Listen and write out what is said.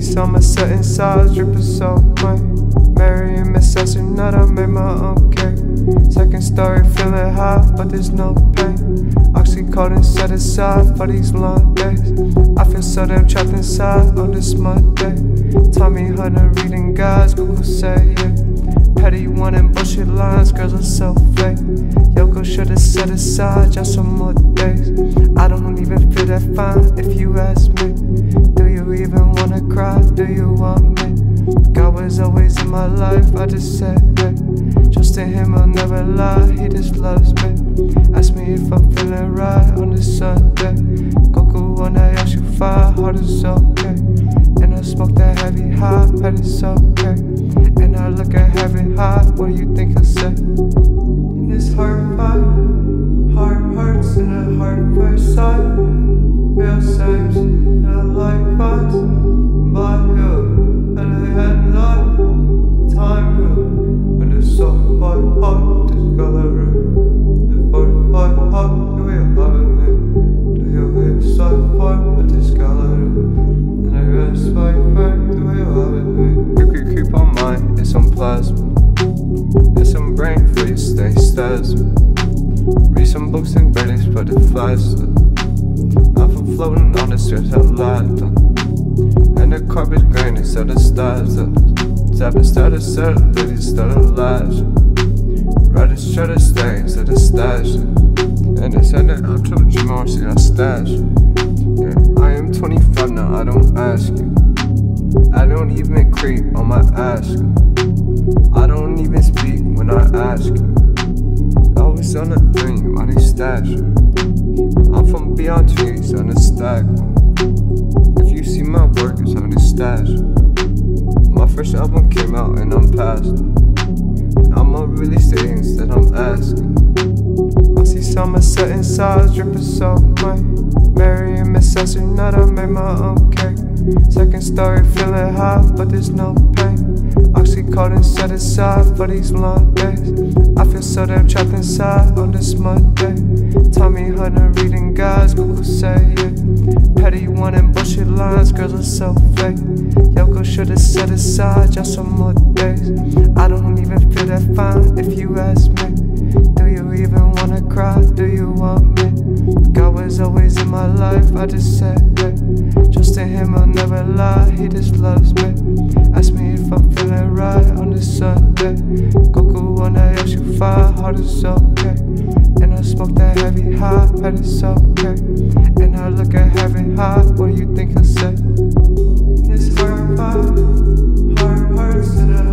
saw my set inside, dripping so clean. Mary and Miss Astronaut, I made my own cake. Second story, feeling high, but there's no pain. Oxycodone set aside for these long days. I feel so damn trapped inside on this Monday. Tommy Hunter reading guys, Google say yeah. Petty one and bullshit lines, girls are so fake. Yoko should've set aside just some more days. I don't even feel that fine if you ask me. Do you even wanna cry? Do you want me? God was always in my life, I just said hey. Trust in him, I'll never lie, he just loves me. Ask me if I'm feeling right on this Sunday. Goku on that Yoshu 5, heart is okay. And I smoke that heavy high, but it's okay. And I look at heaven high, what do you think I'll say? In this heart fight, heart hurts and a heart first sight. Feel saves and a life fights. By you, and I had life. Time room, and it's so hot, discovery. If I hot, do you have me? Do you hear so far, but discovery? And I rest my friend, do you have me? You can keep on mine, it's some plasma. It's some brain for you, stay status. Read some books and British, but it flies. I'm for floating on the stretch out loud. And the carpet's grain instead of stars. Tapping started, really started lives. Riders try to stay instead of stash. And it's ended up to Jamar, see I stash. Yeah, I am 25 now, I don't ask you. I don't even creep on my ass. I don't even speak when I ask you. Always on a dream, money stash. I'm from beyond trees on the stack. If you see my work, it's on the stash. My first album came out and I'm past. I'ma release things that I'm asking. I see summer set inside, dripping so clean. Mary and Miss Astronaut, I made my own cake. Second story, feeling high, but there's no pain. Oxycodone set aside for these long days. I feel so damn trapped inside on this Monday. Tommy Hunter reading guys, Google say yeah. Petty one and bullshit lines, girls are so fake. Yoko should've set aside just some more days. I don't even feel that fine if you ask me. Do you even wanna cry? Do you want me? God was always in my life, I just said hey. Trust in him, I'll never lie, he just loves me. Ask me if I'm feeling right on this Sunday. Goku on that Yoshu 5, heart is okay. And I smoke that heavy high, but it's okay. And I look at heaven high, what do you think I'll say? In this heart fight, heart hurts and